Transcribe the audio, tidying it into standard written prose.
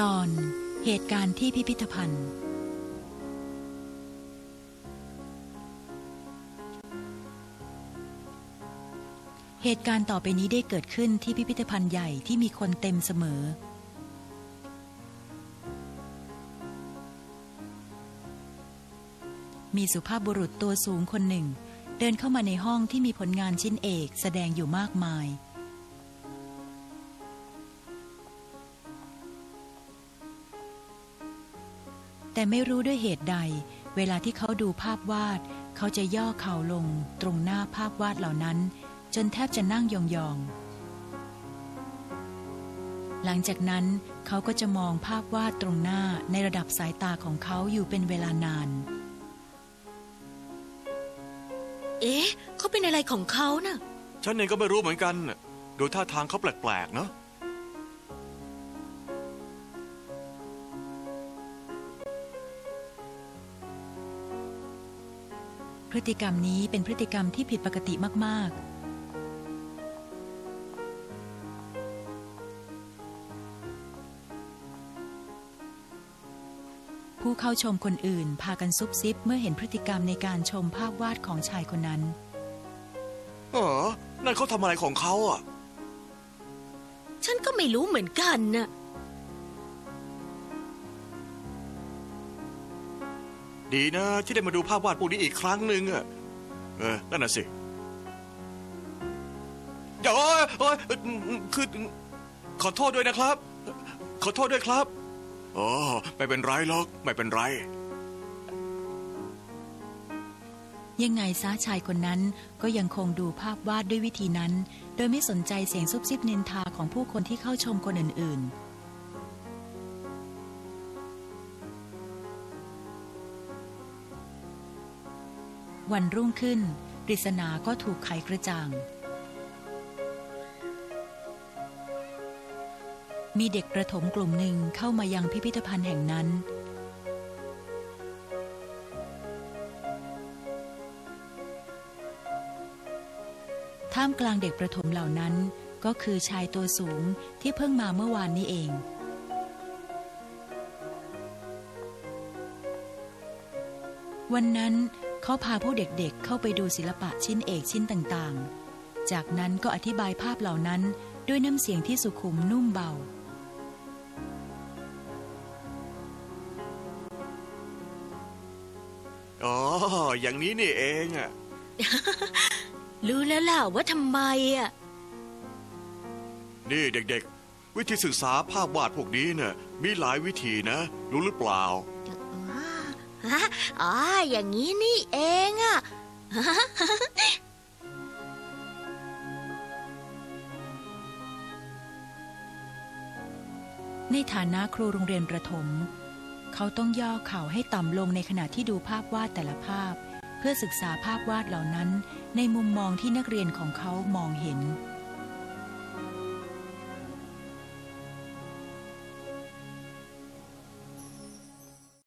อนเหตุการณ์ที่พิพิธภัณฑ์เหตุการณ์ต่อไปนี้ได้เกิดขึ้นที่พิพิธภัณฑ์ใหญ่ที่มีคนเต็มเสมอมีสุภาพบุรุษตัวสูงคนหนึ่งเดินเข้ามาในห้องที่มีผลงานชิ้นเอกแสดงอยู่มากมายแต่ไม่รู้ด้วยเหตุใดเวลาที่เขาดูภาพวาดเขาจะย่อเข่าลงตรงหน้าภาพวาดเหล่านั้นจนแทบจะนั่งยองๆหลังจากนั้นเขาก็จะมองภาพวาดตรงหน้าในระดับสายตาของเขาอยู่เป็นเวลานานเอ๊ะเขาเป็นอะไรของเขาน่ะฉันเองก็ไม่รู้เหมือนกันดูท่าทางเขาแปลกๆเนาะพฤติกรรมนี้เป็นพฤติกรรมที่ผิดปกติมากๆผู้เข้าชมคนอื่นพากันซุบซิบเมื่อเห็นพฤติกรรมในการชมภาพวาดของชายคนนั้นนั่นเขาทำอะไรของเขาอ่ะฉันก็ไม่รู้เหมือนกันน่ะดีนะที่ได้มาดูภาพวาดพวกนี้อีกครั้งหนึ่งอ่ะนั่นน่ะสิเดี๋ยวคือขอโทษด้วยนะครับขอโทษด้วยครับอ๋อไม่เป็นไรหรอกไม่เป็นไรยังไงซะชายคนนั้นก็ยังคงดูภาพวาดด้วยวิธีนั้นโดยไม่สนใจเสียงซุบซิบนินทาของผู้คนที่เข้าชมคนอื่นๆวันรุ่งขึ้นปริศนาก็ถูกไขกระจ่างมีเด็กประถมกลุ่มหนึ่งเข้ามายังพิพิธภัณฑ์แห่งนั้นท่ามกลางเด็กประถมเหล่านั้นก็คือชายตัวสูงที่เพิ่งมาเมื่อวานนี้เองวันนั้นเขาพาพวกเด็กๆเข้าไปดูศิลปะชิ้นเอกชิ้นต่างๆจากนั้นก็อธิบายภาพเหล่านั้นด้วยน้ำเสียงที่สุขุมนุ่มเบาอ๋ออย่างนี้นี่เองอ่ะรู้แล้วล่ะว่าทำไมอ่ะนี่เด็กๆวิธีศึกษาภาพวาดพวกนี้เนี่ยมีหลายวิธีนะรู้หรือเปล่าอ๋ออย่างนี้นี่เองอ่ะในฐานะครูโรงเรียนประถมเขาต้องย่อเข่าให้ต่ำลงในขณะที่ดูภาพวาดแต่ละภาพเพื่อศึกษาภาพวาดเหล่านั้นในมุมมองที่นักเรียนของเขามองเห็น